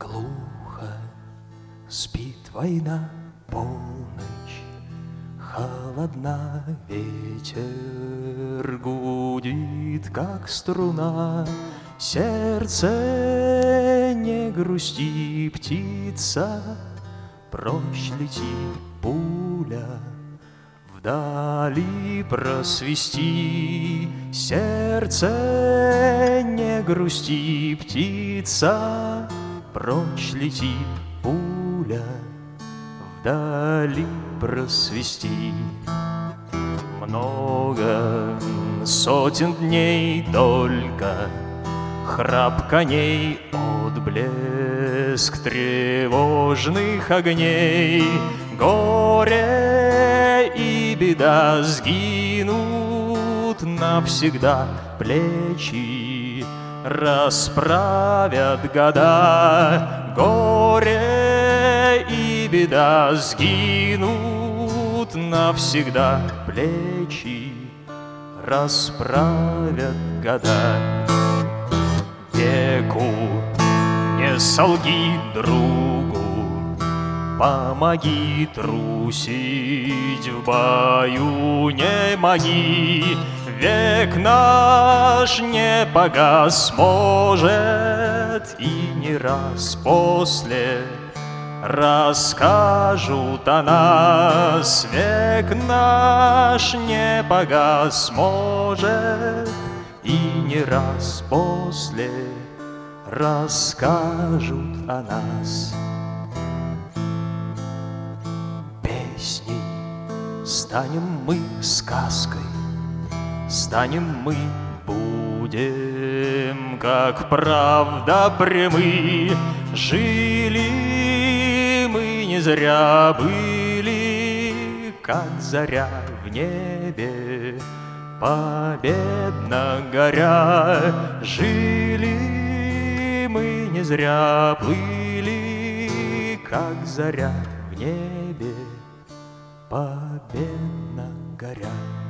Глухо спит война, полночь, холодна, ветер гудит, как струна. Сердце, не грусти, птица, прочь летит пуля, вдали просвисти. Сердце, не грусти, птица, прочь летит пуля, вдали просвисти. Много сотен дней только, храп коней, отблеск тревожных огней. Горе и беда сгинут навсегда, плечи расправят года. Горе и беда сгинут навсегда, плечи расправят года. Веку не солги другу, помоги трусить в бою, не моги. Век наш не погас, может, и не раз после расскажут о нас. Век наш не погас, может, и не раз после расскажут о нас. Песней станем мы сказкой, станем мы, будем, как правда прямы. Жили мы не зря, были, как заря в небе, победно горя. Жили мы не зря, были, как заря в небе, победно горя.